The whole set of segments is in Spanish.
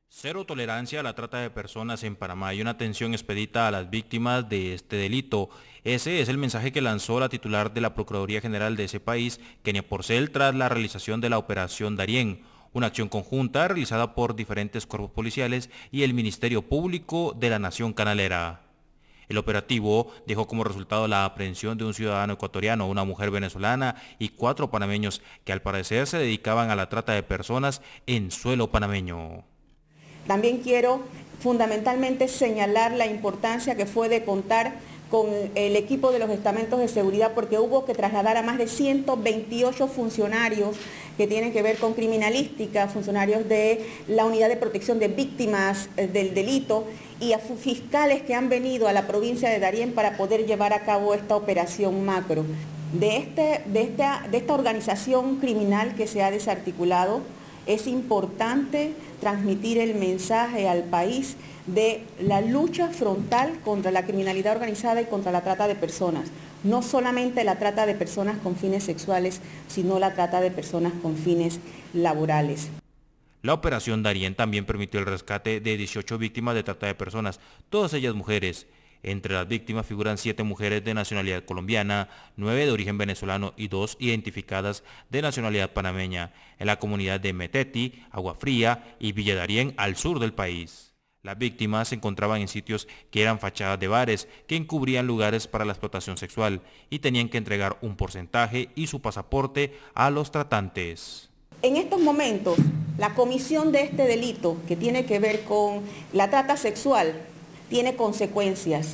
Cero tolerancia a la trata de personas en Panamá y una atención expedita a las víctimas de este delito. Ese es el mensaje que lanzó la titular de la Procuraduría General de ese país, Kenia Porcel, tras la realización de la Operación Darién, una acción conjunta realizada por diferentes cuerpos policiales y el Ministerio Público de la Nación Canalera. El operativo dejó como resultado la aprehensión de un ciudadano ecuatoriano, una mujer venezolana y 4 panameños que al parecer se dedicaban a la trata de personas en suelo panameño. También quiero fundamentalmente señalar la importancia que fue de contar con el equipo de los estamentos de seguridad, porque hubo que trasladar a más de 128 funcionarios que tienen que ver con criminalística, funcionarios de la Unidad de Protección de Víctimas del Delito y a fiscales que han venido a la provincia de Darién para poder llevar a cabo esta operación macro. De esta organización criminal que se ha desarticulado, es importante transmitir el mensaje al país de la lucha frontal contra la criminalidad organizada y contra la trata de personas. No solamente la trata de personas con fines sexuales, sino la trata de personas con fines laborales. La operación Darién también permitió el rescate de 18 víctimas de trata de personas, todas ellas mujeres. Entre las víctimas figuran 7 mujeres de nacionalidad colombiana, 9 de origen venezolano y 2 identificadas de nacionalidad panameña, en la comunidad de Meteti, Agua Fría y Villa Darién, al sur del país. Las víctimas se encontraban en sitios que eran fachadas de bares, que encubrían lugares para la explotación sexual y tenían que entregar un porcentaje y su pasaporte a los tratantes. En estos momentos, la comisión de este delito, que tiene que ver con la trata sexual, tiene consecuencias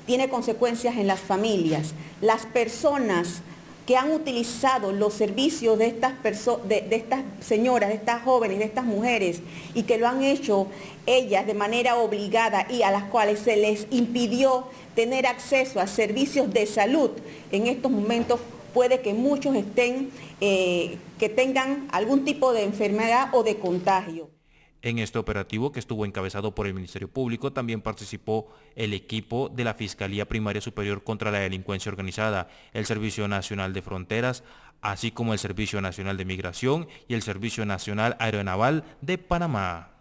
en las familias. Las personas que han utilizado los servicios de estas señoras, de estas jóvenes, de estas mujeres, y que lo han hecho ellas de manera obligada y a las cuales se les impidió tener acceso a servicios de salud, en estos momentos puede que muchos que tengan algún tipo de enfermedad o de contagio. En este operativo, que estuvo encabezado por el Ministerio Público, también participó el equipo de la Fiscalía Primaria Superior contra la Delincuencia Organizada, el Servicio Nacional de Fronteras, así como el Servicio Nacional de Migración y el Servicio Nacional Aeronaval de Panamá.